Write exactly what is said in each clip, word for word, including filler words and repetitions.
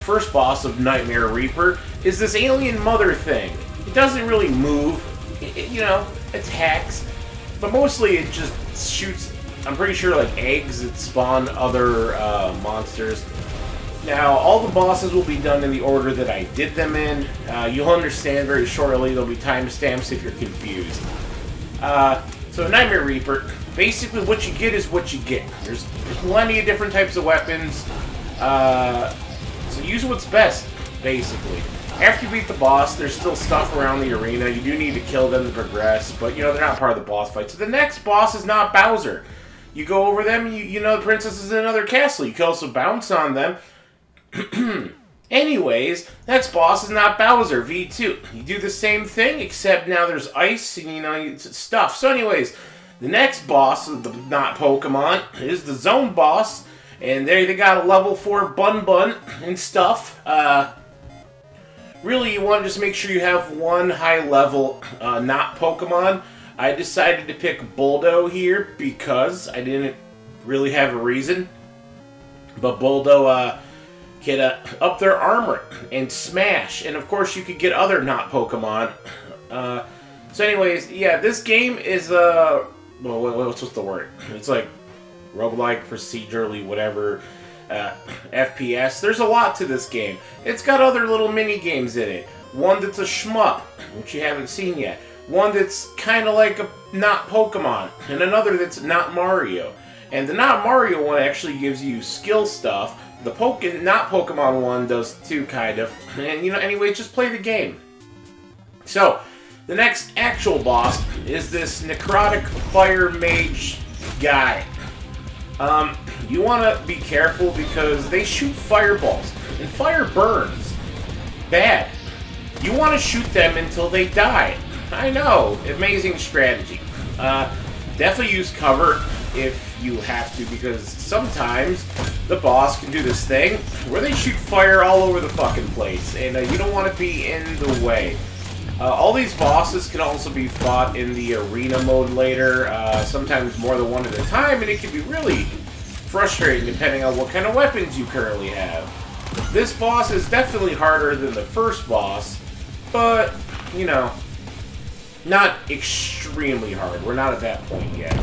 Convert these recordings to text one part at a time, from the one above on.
First boss of Nightmare Reaper is this alien mother thing. It doesn't really move, it, it, you know, attacks, but mostly it just shoots, I'm pretty sure, like eggs that spawn other uh, monsters. Now, all the bosses will be done in the order that I did them in. Uh, you'll understand very shortly. There'll be timestamps if you're confused. Uh, so, Nightmare Reaper, basically what you get is what you get. There's plenty of different types of weapons. Uh, so use what's best, basically. After you beat the boss, there's still stuff around the arena. You do need to kill them to progress, but, you know, they're not part of the boss fight. So the next boss is not Bowser. You go over them, you, you know the princess is in another castle. You can also bounce on them. Anyways, next boss is not Bowser, V two. You do the same thing, except now there's ice and, you know, stuff. So anyways, the next boss of the not Pokemon is the Zone boss. And there they got a level four Bun Bun and stuff. Uh, really, you want to just make sure you have one high level uh, not Pokemon. I decided to pick Boldo here because I didn't really have a reason. But Boldo, uh... can uh, up their armor and smash, and of course you could get other not Pokemon. Uh, so anyways, yeah, this game is, uh, well, what's, what's the word? It's like roguelike, procedurally, whatever, uh, F P S. There's a lot to this game. It's got other little mini games in it. One that's a shmup, which you haven't seen yet. One that's kind of like a not Pokemon, and another that's not Mario. And the not Mario one actually gives you skill stuff. The Poke not Pokemon one does too, kind of. And, you know, anyway, just play the game. So, the next actual boss is this necrotic fire mage guy. Um, you want to be careful because they shoot fireballs. And fire burns. Bad. You want to shoot them until they die. I know. Amazing strategy. Uh, definitely use cover if you have to, because sometimes the boss can do this thing where they shoot fire all over the fucking place, and uh, you don't want to be in the way. Uh, all these bosses can also be fought in the arena mode later, uh, sometimes more than one at a time, and it can be really frustrating depending on what kind of weapons you currently have. This boss is definitely harder than the first boss, but, you know, not extremely hard. We're not at that point yet.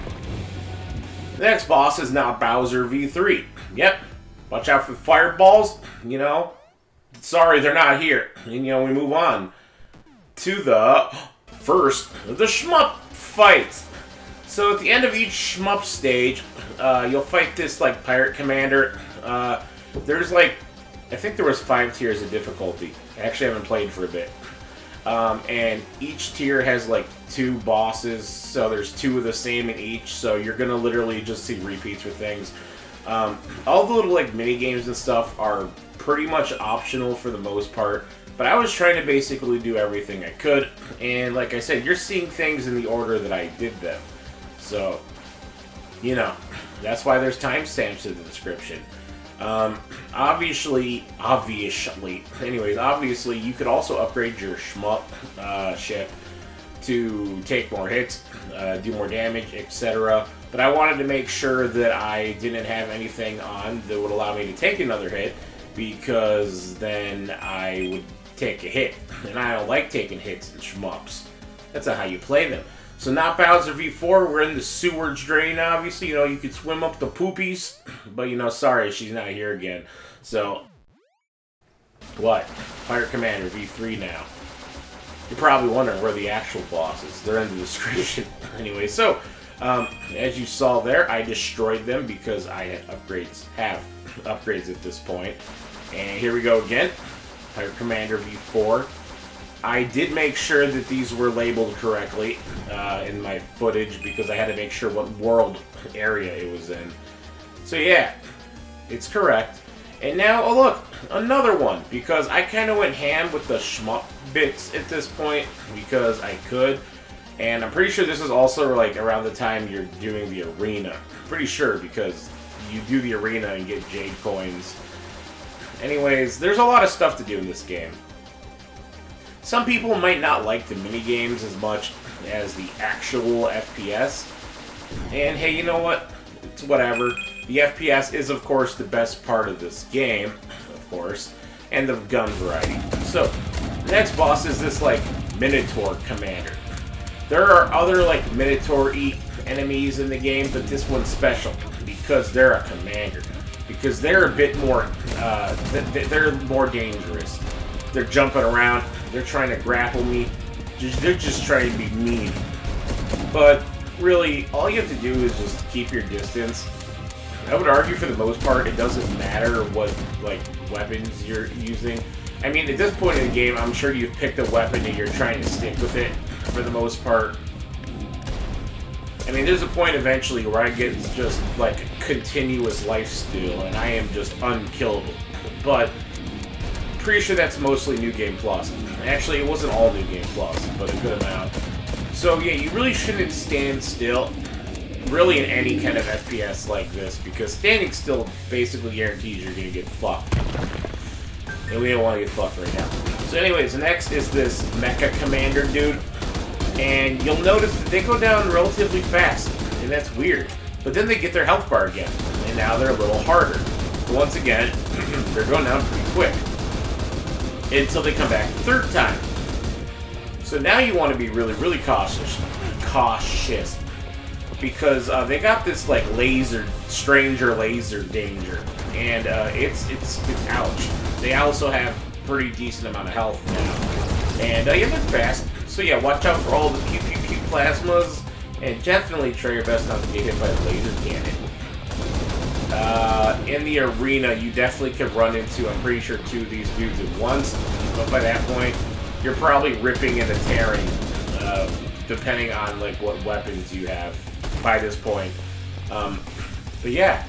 The next boss is now Bowser V three. Yep. Watch out for the fireballs. You know. Sorry, they're not here. And, you know, we move on to the first, the Schmup fight. So at the end of each Schmup stage, uh, you'll fight this, like, pirate commander. Uh, there's, like, I think there was five tiers of difficulty. I actually haven't played for a bit. Um, and each tier has like two bosses, so there's two of the same in each, so you're gonna literally just see repeats for things. Um, all the little like mini games and stuff are pretty much optional for the most part, but I was trying to basically do everything I could, and like I said, you're seeing things in the order that I did them. So, you know, that's why there's timestamps in the description. Um, obviously, obviously, anyways, obviously, you could also upgrade your Schmup uh, ship to take more hits, uh, do more damage, et cetera. But I wanted to make sure that I didn't have anything on that would allow me to take another hit, because then I would take a hit. And I don't like taking hits in Shmups. That's not how you play them. So not Bowser V four, we're in the sewerage drain, obviously. You know, you could swim up the poopies. But, you know, sorry, she's not here again. So, what? Pirate Commander V three now. You're probably wondering where the actual boss is. They're in the description. Anyway, so, um, as you saw there, I destroyed them because I had upgrades, have upgrades at this point. And here we go again. Pirate Commander V four. I did make sure that these were labeled correctly uh, in my footage because I had to make sure what world area it was in. So yeah, it's correct. And now, oh look, another one, because I kind of went ham with the shmup bits at this point because I could. And I'm pretty sure this is also like around the time you're doing the arena. Pretty sure, because you do the arena and get jade coins. Anyways, there's a lot of stuff to do in this game. Some people might not like the minigames as much as the actual F P S. And hey, you know what? It's whatever. The F P S is, of course, the best part of this game. Of course, and the gun variety. So, the next boss is this, like, Minotaur Commander. There are other, like, Minotaur-y enemies in the game, but this one's special because they're a commander. Because they're a bit more, uh, they're more dangerous. They're jumping around, they're trying to grapple me, they're just trying to be mean. But really, all you have to do is just keep your distance. I would argue for the most part, it doesn't matter what, like, weapons you're using. I mean, at this point in the game, I'm sure you've picked a weapon and you're trying to stick with it for the most part. I mean, there's a point eventually where I get just, like, continuous lifesteal, and I am just unkillable. But, pretty sure that's mostly New Game Plus. Actually, it wasn't all New Game Plus, but a good amount. So, yeah, you really shouldn't stand still, really in any kind of F P S like this, because standing still basically guarantees you're gonna get fucked. And we don't want to get fucked right now. So anyways, the next is this Mecha Commander dude. And you'll notice that they go down relatively fast, and that's weird. But then they get their health bar again, and now they're a little harder. But once again, they're going down pretty quick. Until they come back the third time. So now you want to be really, really cautious. Cautious. Because uh, they got this, like, laser, stranger laser danger. And uh, it's, it's, it's ouch. They also have a pretty decent amount of health now. And uh, yeah, they're fast. So yeah, watch out for all the pew pew pew plasmas, and definitely try your best not to get hit by the laser cannon. Uh, in the arena, you definitely could run into, I'm pretty sure, two of these dudes at once, but by that point, you're probably ripping and tearing, uh, depending on, like, what weapons you have by this point. Um, but yeah.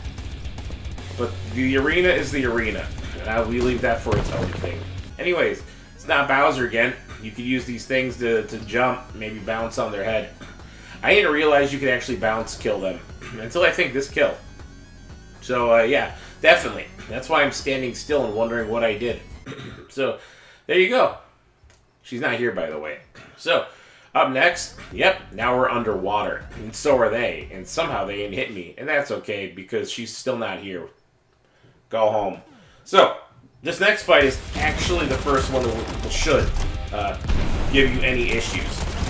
But the arena is the arena, and I, we leave that for its own thing. Anyways, it's not Bowser again. You could use these things to, to jump, maybe bounce on their head. I didn't realize you could actually bounce kill them, until I think this kill. So, uh, yeah, definitely. That's why I'm standing still and wondering what I did. So, there you go. She's not here, by the way. So, up next, yep, now we're underwater. And so are they. And somehow they didn't hit me. And that's okay, because she's still not here. Go home. So, this next fight is actually the first one that should uh, give you any issues.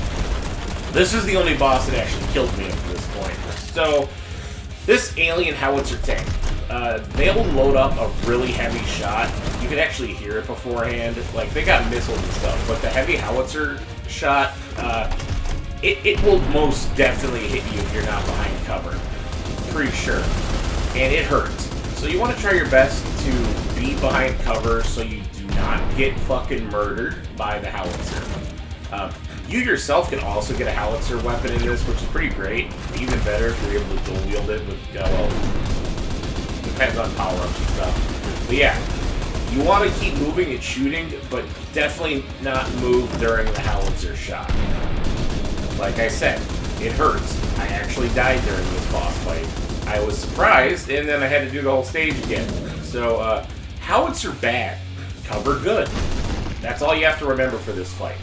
This is the only boss that actually killed me up to this point. So, this alien Howitzer Tank, uh, they'll load up a really heavy shot. You can actually hear it beforehand. Like, they got missiles and stuff, but the heavy howitzer shot, uh, it, it will most definitely hit you if you're not behind cover. Pretty sure. And it hurts. So you want to try your best to be behind cover so you do not get fucking murdered by the howitzer. Um, you yourself can also get a howitzer weapon in this, which is pretty great. Even better if you're able to dual wield it with, uh, well, depends on power-ups and stuff. But yeah, you want to keep moving and shooting, but definitely not move during the howitzer shot. Like I said, it hurts. I actually died during this boss fight. I was surprised, and then I had to do the whole stage again. So, uh, howitzer bad, cover good. That's all you have to remember for this fight.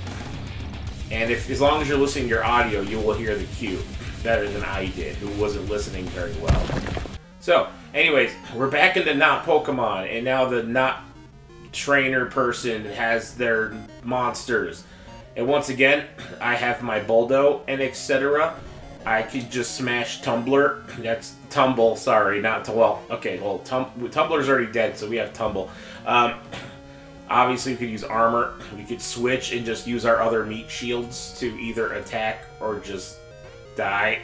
And if, as long as you're listening to your audio, you will hear the cue better than I did, who wasn't listening very well. So, anyways, we're back into not Pokemon, and now the not trainer person has their monsters. And once again, I have my Buldo and et cetera. I could just smash Tumbler. That's Tumble, sorry, not to, well, okay, well, tum Tumbler's already dead, so we have Tumble. Um, obviously, we could use armor. We could switch and just use our other meat shields to either attack or just die.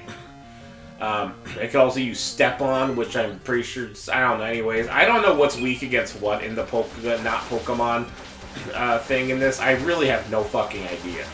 Um, I could also use Step On, which I'm pretty sure, I don't know, anyways. I don't know what's weak against what in the po not Pokemon uh, thing in this. I really have no fucking idea.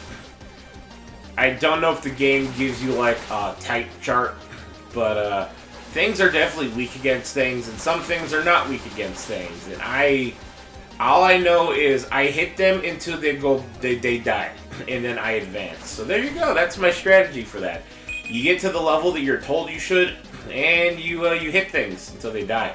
I don't know if the game gives you, like, a type chart, but, uh, things are definitely weak against things, and some things are not weak against things, and I, all I know is I hit them until they go, they, they die, and then I advance. So there you go, that's my strategy for that. You get to the level that you're told you should, and you, uh, you hit things until they die.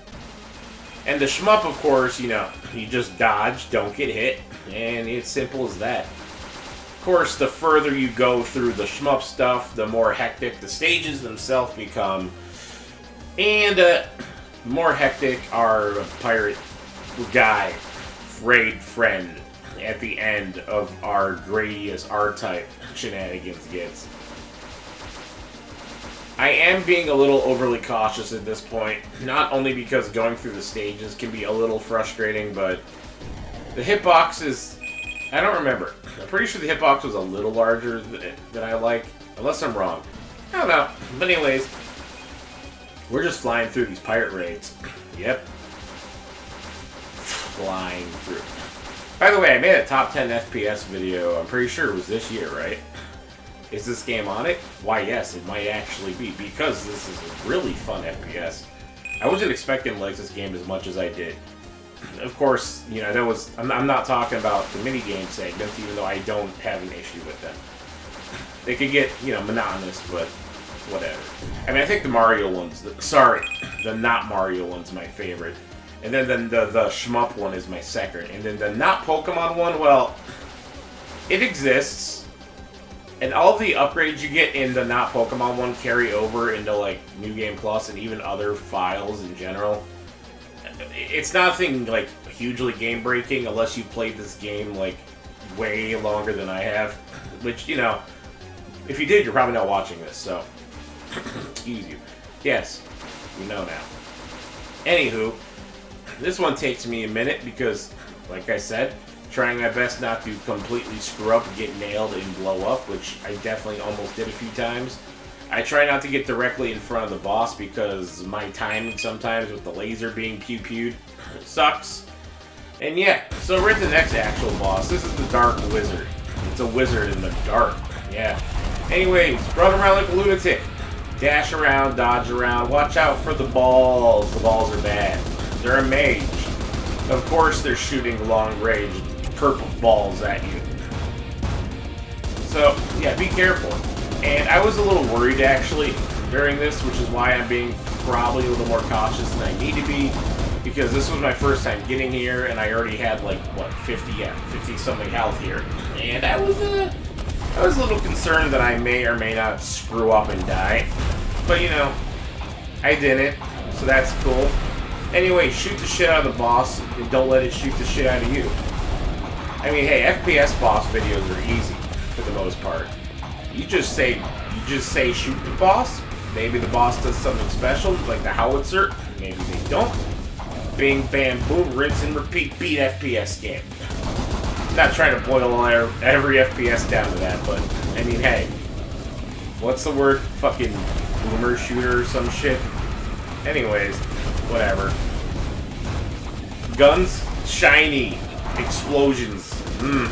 And the Schmup, of course, you know, you just dodge, don't get hit, and it's simple as that. Of course, the further you go through the Schmup stuff, the more hectic the stages themselves become. And uh, the more hectic our pirate guy, raid friend, at the end of our Gradius R-Type shenanigans gets. I am being a little overly cautious at this point, not only because going through the stages can be a little frustrating, but the hitbox is... I don't remember. I'm pretty sure the hitbox was a little larger than, than I like, unless I'm wrong. I don't know. But anyways, we're just flying through these pirate raids. Yep. Flying through. By the way, I made a top ten F P S video. I'm pretty sure it was this year, right? Is this game on it? Why, yes, it might actually be, because this is a really fun F P S. I wasn't expecting to like this game as much as I did. Of course, you know, that was... I'm, I'm not talking about the minigame segments, even though I don't have an issue with them. They could get, you know, monotonous, but whatever. I mean, I think the Mario one's... The, sorry, the not Mario one's my favorite. And then the, the, the Schmup one is my second. And then the not Pokemon one, well, it exists. And all the upgrades you get in the not Pokemon one carry over into, like, New Game Plus and even other files in general. It's nothing, like, hugely game-breaking unless you've played this game, like, way longer than I have. Which, you know, if you did, you're probably not watching this, so... excuse you. Yes, you know now. Anywho, this one takes me a minute because, like I said, trying my best not to completely screw up and get nailed and blow up, which I definitely almost did a few times. I try not to get directly in front of the boss because my timing sometimes with the laser being pew-pewed sucks. And yeah, so we're at the next actual boss. This is the Dark Wizard. It's a wizard in the dark. Yeah. Anyways, run around like a lunatic. Dash around, dodge around. Watch out for the balls. The balls are bad. They're a mage. Of course they're shooting long-range purple balls at you. So, yeah, be careful. And I was a little worried, actually, during this, which is why I'm being probably a little more cautious than I need to be, because this was my first time getting here, and I already had, like, what, fifty, yeah, fifty-something health here. And I was, uh, I was a little concerned that I may or may not screw up and die. But, you know, I didn't, so that's cool. Anyway, shoot the shit out of the boss, and don't let it shoot the shit out of you. I mean, hey, F P S boss videos are easy, for the most part. You just say, you just say shoot the boss. Maybe the boss does something special, like the Howitzer. Maybe they don't. Bing, bam, boom, rinse and repeat, beat F P S game. I'm not trying to boil every F P S down to that, but, I mean, hey. What's the word? Fucking boomer shooter or some shit? Anyways, whatever. Guns, shiny, explosions, mmm.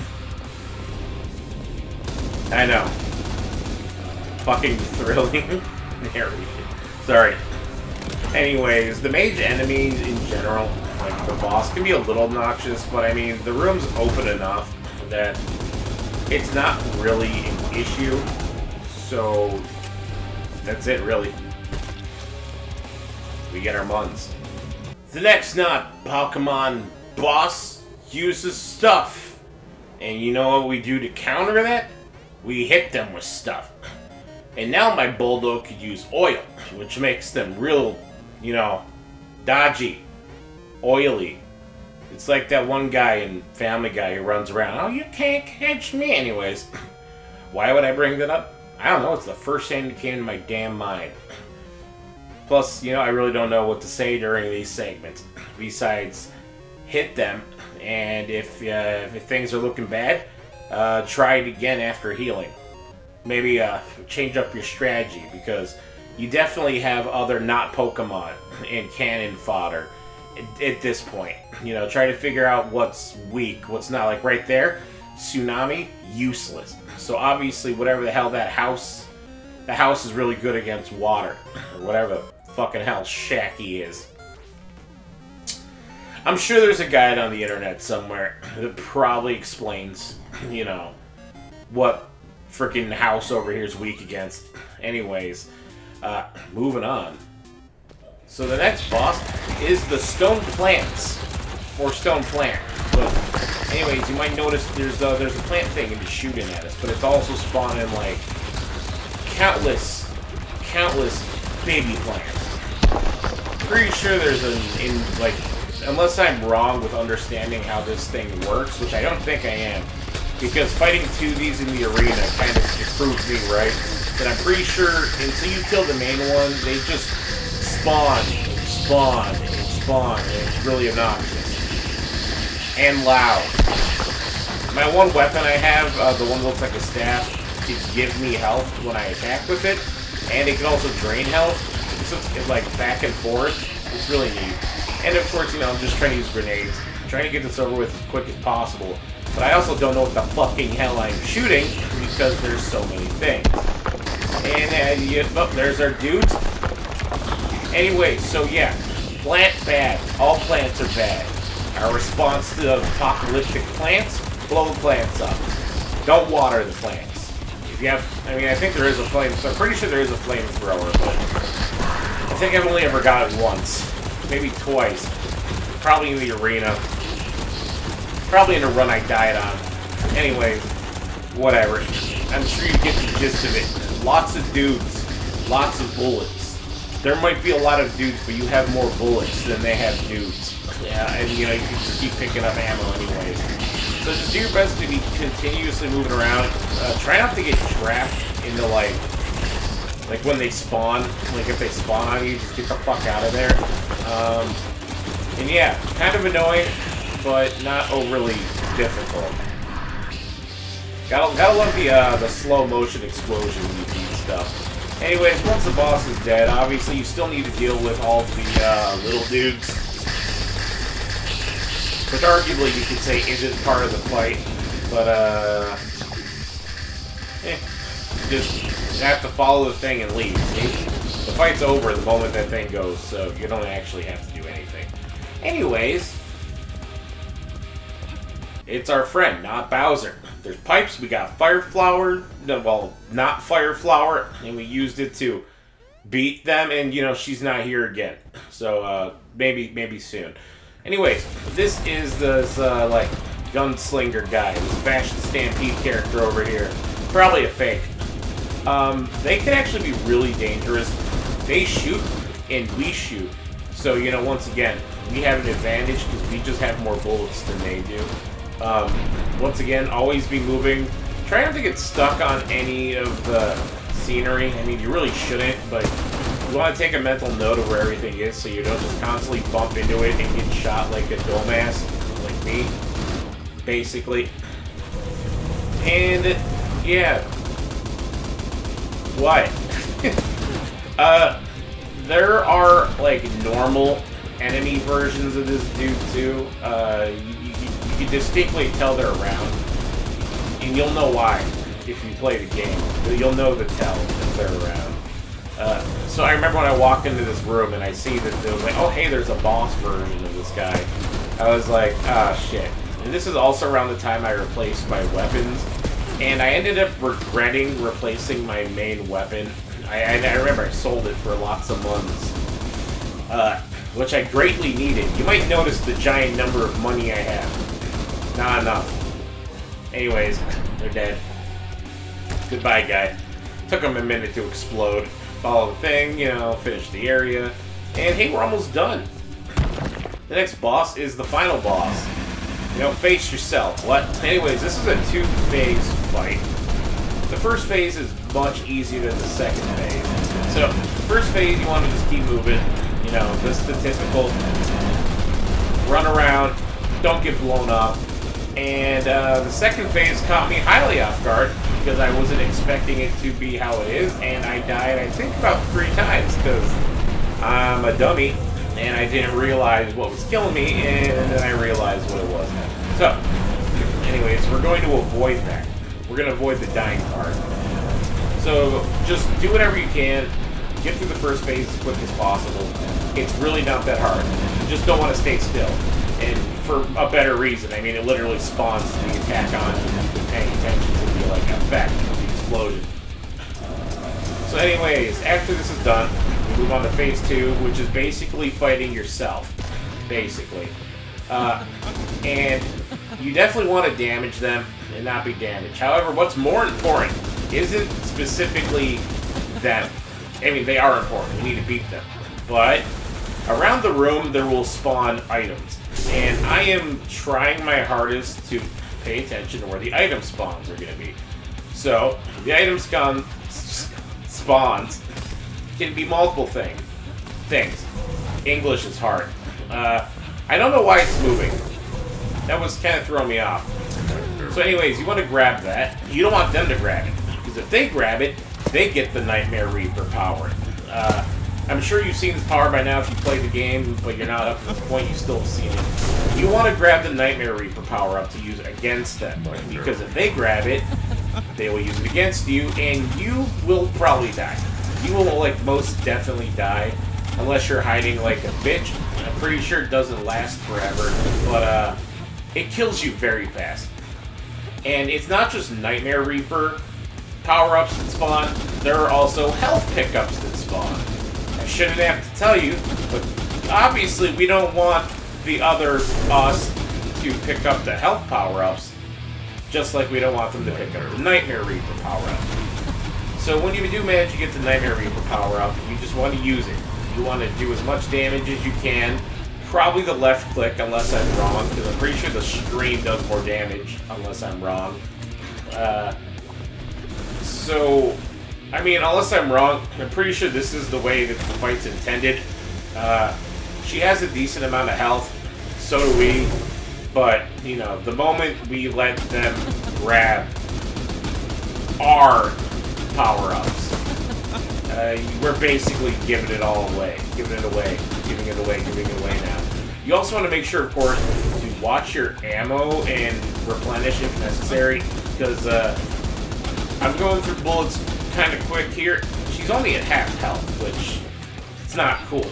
I know. Fucking thrilling. Sorry. Anyways, the mage enemies in general, like the boss, can be a little obnoxious, but I mean, the room's open enough that it's not really an issue. So, that's it, really. We get our muns. The next not Pokemon boss uses stuff. And you know what we do to counter that? We hit them with stuff. And now my Bulldog could use oil, which makes them real, you know, dodgy, oily. It's like that one guy in Family Guy who runs around, oh, you can't catch me. Anyways, why would I bring that up? I don't know, it's the first thing that came to my damn mind. Plus, you know, I really don't know what to say during these segments, besides hit them, and if, uh, if things are looking bad, Uh, try it again after healing. Maybe uh, change up your strategy, because you definitely have other not Pokemon and cannon fodder at, at this point. You know, try to figure out what's weak, what's not. Like right there, Tsunami, useless. So obviously whatever the hell that house, the house is really good against water, or whatever the fucking hell Shacky is. I'm sure there's a guide on the internet somewhere that probably explains, you know, what freaking house over here is weak against. Anyways, uh, moving on. So the next boss is the Stone Plants, or Stone Plant. But anyways, you might notice there's a, there's a plant thing and it's shooting at us, but it's also spawning like countless, countless baby plants. Pretty sure there's an in like unless I'm wrong with understanding how this thing works, which I don't think I am, because fighting two of these in the arena kind of proves me right, that I'm pretty sure until you kill the main one, they just spawn, and spawn, and spawn, and it's really obnoxious. And loud. My one weapon I have, uh, the one that looks like a staff, it gives me health when I attack with it, and it can also drain health, so it's like back and forth. It's really neat. And of course, you know, I'm just trying to use grenades. I'm trying to get this over with as quick as possible. But I also don't know what the fucking hell I'm shooting because there's so many things. And uh, yeah, oh, there's our dudes. Anyway, so yeah, plant bad. All plants are bad. Our response to apocalyptic plants, blow the plants up. Don't water the plants. If you have, I mean, I think there is a flame, so I'm pretty sure there is a flamethrower, but I think I've only ever got it once. Maybe twice. Probably in the arena. Probably in a run I died on. Anyways, whatever. I'm sure you get the gist of it. Lots of dudes. Lots of bullets. There might be a lot of dudes, but you have more bullets than they have dudes. Yeah, and you know, you can just keep picking up ammo anyways. So just do your best to be continuously moving around. Uh, try not to get trapped into, like, like when they spawn. Like, if they spawn on you, just get the fuck out of there. Um, and yeah, kind of annoying, but not overly difficult. Gotta, gotta love the, uh, the slow motion explosion when you beat stuff. Anyways, once the boss is dead, obviously you still need to deal with all the, uh, little dudes. Which arguably you could say isn't part of the fight, but, uh... eh, just have to follow the thing and leave, see? The fight's over the moment that thing goes, so you don't actually have to do anything. Anyways, it's our friend, not Bowser. There's pipes, we got Fire Flower, no, well, not Fire Flower, and we used it to beat them, and, you know, she's not here again. So, uh, maybe, maybe soon. Anyways, this is this, uh, like, Gunslinger guy, this Fashion Stampede character over here. Probably a fake. Um, they can actually be really dangerous. They shoot, and we shoot. So, you know, once again, we have an advantage because we just have more bullets than they do. Um, once again, always be moving. Try not to get stuck on any of the scenery. I mean, you really shouldn't, but you want to take a mental note of where everything is so you don't just constantly bump into it and get shot like a dumbass, like me, basically. And, yeah. What? uh, there are, like, normal enemy versions of this dude, too. Uh, you, you, you can distinctly tell they're around. And you'll know why if you play the game. You'll know the tell if they're around. Uh, so I remember when I walked into this room and I see that there was like, oh hey, there's a boss version of this guy. I was like, ah, shit. And this is also around the time I replaced my weapons. And I ended up regretting replacing my main weapon. I, I, I remember I sold it for lots of months. Uh, which I greatly needed. You might notice the giant number of money I have. Not enough. Anyways, they're dead. Goodbye, guy. Took them a minute to explode. Follow the thing, you know, finish the area. And hey, we're almost done. The next boss is the final boss. You know, face yourself. What? Anyways, this is a two-phase fight. The first phase is much easier than the second phase. So, the first phase, you want to just keep moving. You know, this is the typical run around, don't get blown up. And uh, the second phase caught me highly off guard because I wasn't expecting it to be how it is, and I died, I think, about three times because I'm a dummy and I didn't realize what was killing me, and then I realized what it was. So, anyways, we're going to avoid that. We're going to avoid the dying part. So, just do whatever you can. Get through the first phase as quick as possible. It's really not that hard. You just don't want to stay still. And for a better reason. I mean, it literally spawns the attack on you and you've been paying attention to the, like, effect of the explosion. So anyways, after this is done, we move on to phase two, which is basically fighting yourself. Basically. Uh, and you definitely want to damage them and not be damaged. However, what's more important isn't specifically them. I mean, they are important. We need to beat them. But around the room there will spawn items. And I am trying my hardest to pay attention to where the item spawns are going to be. So, the item spawn, spawns can be multiple thing, things. English is hard. Uh, I don't know why it's moving. That was kind of throwing me off. So anyways, you want to grab that. You don't want them to grab it. Because if they grab it, they get the Nightmare Reaper power. Uh, I'm sure you've seen this power by now if you play the game, but you're not up to this point, you still have seen it. You want to grab the Nightmare Reaper power up to use against them. Because if they grab it, they will use it against you, and you will probably die. You will, like, most definitely die. Unless you're hiding like a bitch. I'm pretty sure it doesn't last forever. But, uh, it kills you very fast. And it's not just Nightmare Reaper power-ups that spawn. There are also health pickups that spawn. I shouldn't have to tell you, but obviously we don't want the other us to pick up the health power-ups, just like we don't want them to pick up the Nightmare Reaper power-up. So when you do manage to get the Nightmare Reaper power-up, you just want to use it. You want to do as much damage as you can. Probably the left click, unless I'm wrong, because I'm pretty sure the stream does more damage, unless I'm wrong. Uh, so, I mean, unless I'm wrong, I'm pretty sure this is the way that the fight's intended. Uh, she has a decent amount of health, so do we, but, you know, the moment we let them grab our power-ups, uh, we're basically giving it all away, giving it away, giving it away, giving it away now. You also want to make sure, of course, to watch your ammo and replenish if necessary, because uh, I'm going through bullets kind of quick here. She's only at half health, which it's not cool.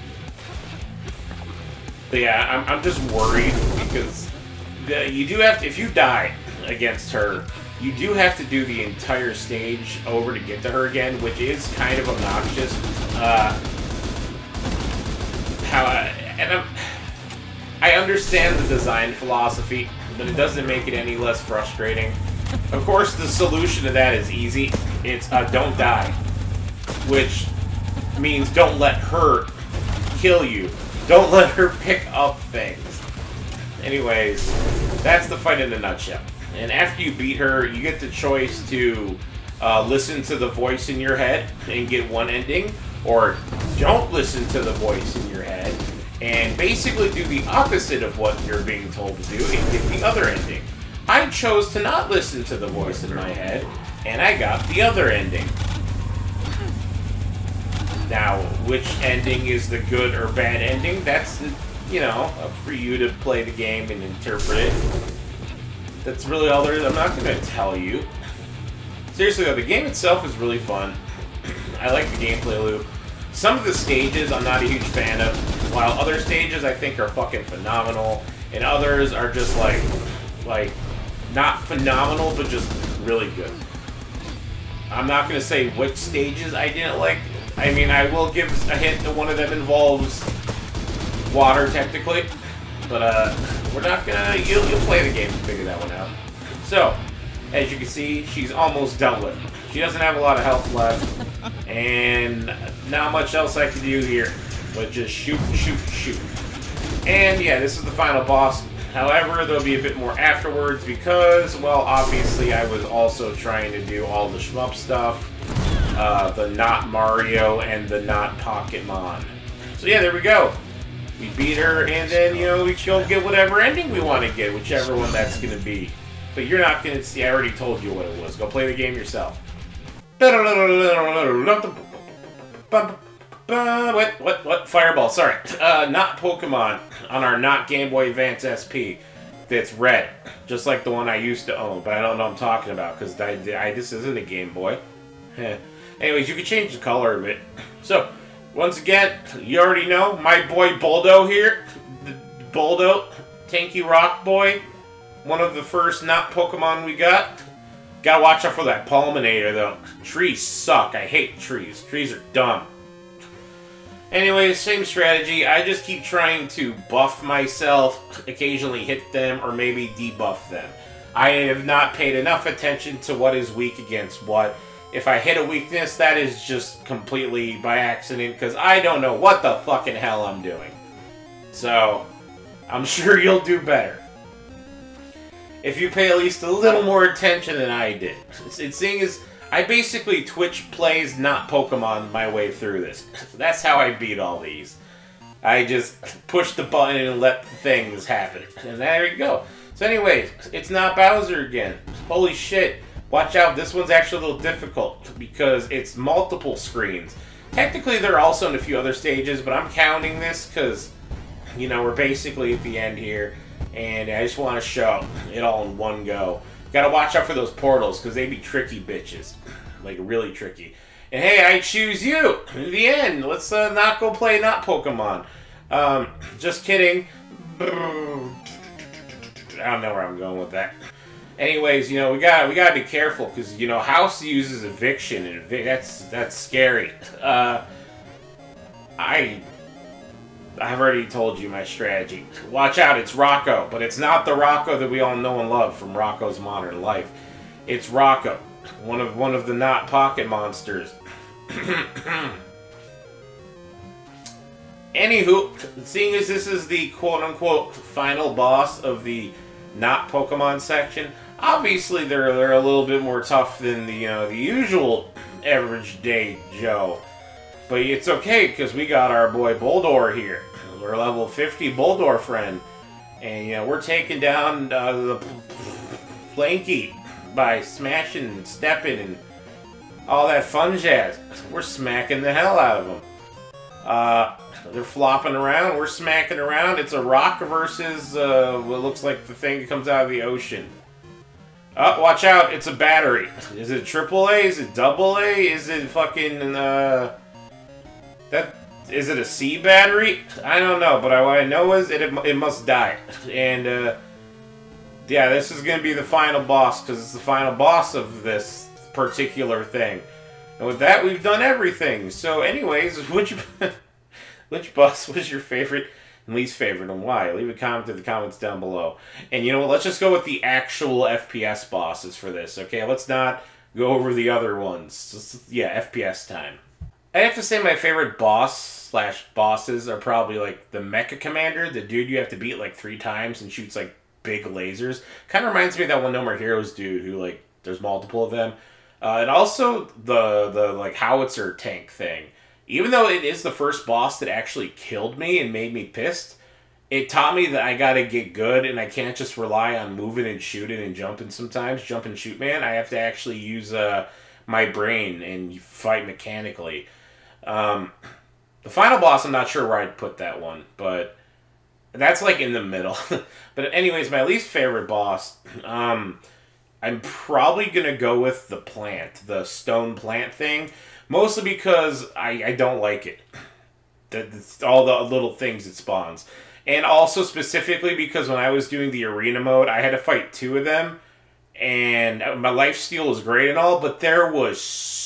But yeah, I'm, I'm just worried because the, you do have to, if you die against her, you do have to do the entire stage over to get to her again, which is kind of obnoxious. Uh, how I, and I'm, I understand the design philosophy, but it doesn't make it any less frustrating. Of course, the solution to that is easy. It's uh, don't die, which means don't let her kill you. Don't let her pick up things. Anyways, that's the fight in a nutshell. And after you beat her, you get the choice to uh, listen to the voice in your head and get one ending, or don't listen to the voice in your head and basically do the opposite of what you're being told to do and get the other ending. I chose to not listen to the voice in my head, and I got the other ending. Now, which ending is the good or bad ending? That's, you know, up for you to play the game and interpret it. That's really all there is. I'm not going to tell you. Seriously though, the game itself is really fun. I like the gameplay loop. Some of the stages I'm not a huge fan of, while other stages I think are fucking phenomenal, and others are just like, like, not phenomenal, but just really good. I'm not going to say which stages I didn't like. I mean, I will give a hint that one of them involves water, technically. But, uh, we're not gonna... You'll, you'll play the game to figure that one out. So, as you can see, she's almost done with. She doesn't have a lot of health left. And not much else I can do here. But just shoot, shoot, shoot. And, yeah, this is the final boss. However, there'll be a bit more afterwards because, well, obviously I was also trying to do all the Schmup stuff. Uh, the not Mario and the not Pokémon. So, yeah, there we go. We beat her, and then, you know, we go get whatever ending we want to get, whichever one that's going to be. But you're not going to see, I already told you what it was. Go play the game yourself. What, what, what? Fireball, sorry. Uh, not Pokemon on our not Game Boy Advance S P that's red. Just like the one I used to own, but I don't know what I'm talking about, because I, I, this isn't a Game Boy. Anyways, you can change the color of it. So, once again, you already know, my boy Boldo here. The Boldo, Tanky Rock Boy. One of the first not Pokemon we got. Gotta watch out for that Pulminator, though. Trees suck. I hate trees. Trees are dumb. Anyways, same strategy. I just keep trying to buff myself, occasionally hit them, or maybe debuff them. I have not paid enough attention to what is weak against what If I hit a weakness, that is just completely by accident, because I don't know what the fucking hell I'm doing. So, I'm sure you'll do better. If you pay at least a little more attention than I did. It's, it's seeing as I basically Twitch plays not Pokemon my way through this. That's how I beat all these. I just push the button and let things happen. And there you go. So anyways, it's not Bowser again. Holy shit. Watch out, this one's actually a little difficult because it's multiple screens. Technically, they're also in a few other stages, but I'm counting this because, you know, we're basically at the end here. And I just want to show it all in one go. Gotta watch out for those portals, because they be tricky bitches. Like, really tricky. And hey, I choose you! In the end, let's uh, not go play not Pokemon. Um, just kidding. I don't know where I'm going with that. Anyways, you know, we gotta, we gotta be careful, because, you know, House uses eviction, and evic that's, that's scary. Uh, I... I've already told you my strategy. Watch out, it's Rocco, but it's not the Rocco that we all know and love from Rocco's Modern Life. It's Rocco, one of one of the not pocket monsters. Anywho, seeing as this is the quote-unquote final boss of the not Pokemon section, obviously they're they're a little bit more tough than the you know the usual average day Joe. But it's okay, because we got our boy Boldor here. We're level fifty Boldor friend. And, you know, we're taking down uh, the Planky by smashing and stepping and all that fun jazz. We're smacking the hell out of them. Uh, they're flopping around. We're smacking around. It's a rock versus uh, what looks like the thing that comes out of the ocean. Oh, watch out. It's a battery. Is it triple A? Is it double A? Is it fucking... Uh, That is it a C battery? I don't know, but I, what I know is it it must die. And uh, yeah, this is gonna be the final boss because it's the final boss of this particular thing. And with that, we've done everything. So, anyways, which which boss was your favorite and least favorite, and why? Leave a comment in the comments down below. And you know what? Let's just go with the actual F P S bosses for this. Okay, let's not go over the other ones. Just, yeah, F P S time. I have to say my favorite boss slash bosses are probably like the Mecha Commander, the dude you have to beat like three times and shoots like big lasers. Kind of reminds me of that one No More Heroes dude who like there's multiple of them. Uh, and also the the like Howitzer Tank thing. Even though it is the first boss that actually killed me and made me pissed, it taught me that I gotta get good and I can't just rely on moving and shooting and jumping sometimes. Jump and shoot, man. I have to actually use uh, my brain and fight mechanically. Um, the final boss, I'm not sure where I'd put that one, but that's like in the middle. But anyways, my least favorite boss, um, I'm probably going to go with the plant, the stone plant thing, mostly because I, I don't like it. The, the, all the little things it spawns. And also specifically because when I was doing the arena mode, I had to fight two of them, and my lifesteal was great and all, but there was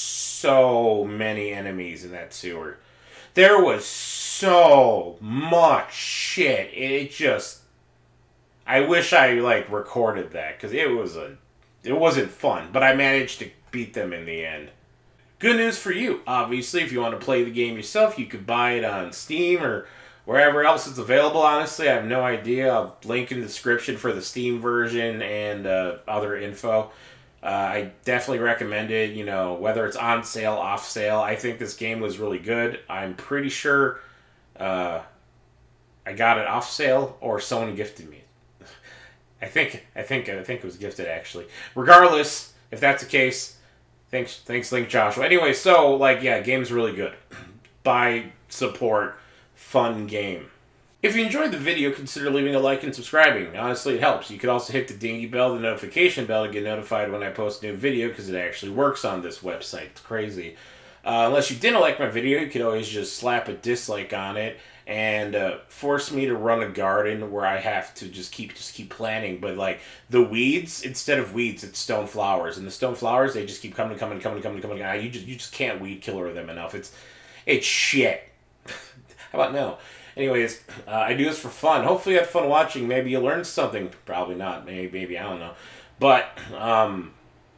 so many enemies in that sewer. There was so much shit. It just... I wish I, like, recorded that, because it was a... It wasn't fun, but I managed to beat them in the end. Good news for you. Obviously, if you want to play the game yourself, you could buy it on Steam or wherever else it's available. Honestly, I have no idea. I'll link in the description for the Steam version and uh, other info. Uh, I definitely recommend it, you know, whether it's on sale, off sale. I think this game was really good. I'm pretty sure uh, I got it off sale or someone gifted me. I think I think I think it was gifted actually. Regardless, if that's the case, thanks thanks Link Joshua. Anyway, so like yeah, game's really good. Buy, support, fun game. If you enjoyed the video, consider leaving a like and subscribing. Honestly, it helps. You could also hit the dingy bell, the notification bell, to get notified when I post a new video, because it actually works on this website. It's crazy. Uh, unless you didn't like my video, you could always just slap a dislike on it and uh, force me to run a garden where I have to just keep just keep planting. But like the weeds, instead of weeds, it's stone flowers, and the stone flowers they just keep coming, coming, coming, coming, coming. Ah, you just you just can't weed killer them enough. It's it's shit. How about no? Anyways, uh, I do this for fun. Hopefully you had fun watching. Maybe you learned something. Probably not. Maybe, maybe I don't know. But um,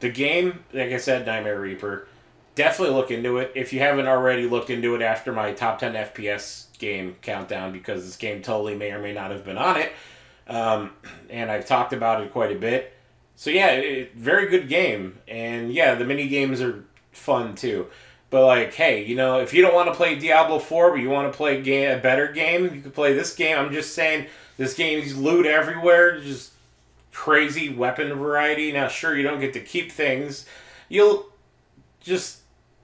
the game, like I said, Nightmare Reaper, definitely look into it. If you haven't already looked into it after my top ten F P S game countdown, because this game totally may or may not have been on it. Um, and I've talked about it quite a bit. So yeah, it, very good game. And yeah, the mini games are fun too. But like, hey, you know, if you don't want to play Diablo four, but you want to play a, game, a better game, you can play this game. I'm just saying, this game's loot everywhere, just crazy weapon variety. Now, sure, you don't get to keep things. You'll just...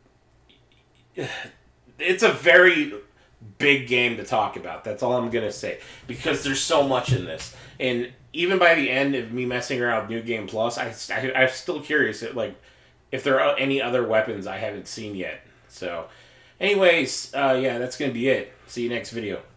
It's a very big game to talk about. That's all I'm going to say. Because there's so much in this. And even by the end of me messing around with New Game Plus, I, I, I'm still curious at, like, if there are any other weapons I haven't seen yet. So, anyways, uh, yeah, that's going to be it. See you next video.